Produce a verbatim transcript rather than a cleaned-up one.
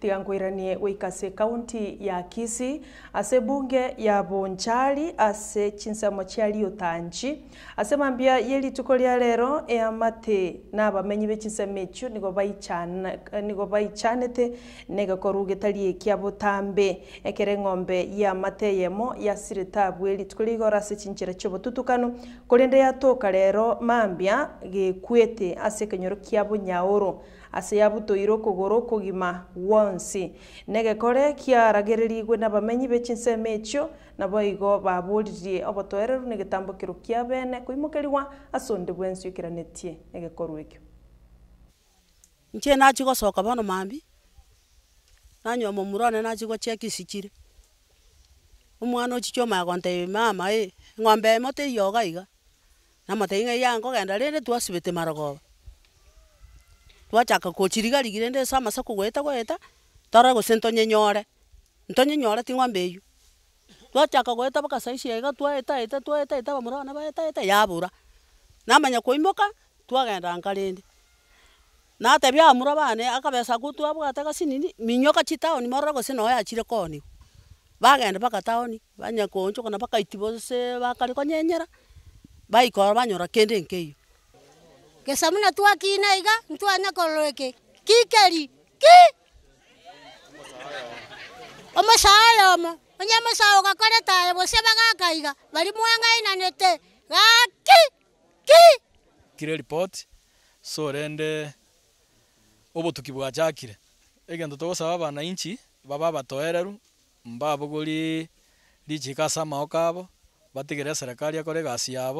tigankwiranie wikase kaunti ya Kisii ase bunge ya Bonchari ase chinsamo chiali otanchi ase mambia yeli tukolia lero e amate na bamenyi be chinsamechu nigo baichana nigo baichanete nega koruge tali kia botambe ekere ng'ombe ya mate yemo ya sirita bweli tukoligora ase chinchira chobo tutukano kolende ya toka lero mambia ge kwete ase kenyoro kia bonyaoro ase yabutoiro kogoro kogima wonsi nege kore kia ragererigwe na bamenyi be chinsamechu na boigo baburirie obotoereru ne getambo kirukia bene kuimukeriwa asonde bwensi ukiranetie nege korwekyo nche nachi gosoka bono mambi nanyo momurone nachi go cheki sichire umwana ochicho magonte mama e ng'ombe mote yoga iga na mote inga yango genda rende twasibete marogo twachaka kochiriga rigirende sama sako gweta gweta tara go sento nyenyore ntonye nyore ti ng'ombe yu twachaka gweta baka saishi iga twaeta eta twaeta eta bamurona baeta eta yabura namanya koimoka twagenda nkarende na tebya amura bane akabesa gutwa bwata gasinini minyoka chitaoni mororo gose no yachire koni bagenda baka taoni banya koncho kona baka itibose bakari konyenyera baikora banyora kende nkeyo gesamuna twakina iga ntwana kolweke kikeri ki omasayoma onye masawo gakore taye bose bagakaiga bari mwenga inanete gaki ki kire report so rende obotuki bwajakire egento togosaba abana inchi baba batoereru mbabuguri lichika sama okabo batigere serikali akore gasi yabo.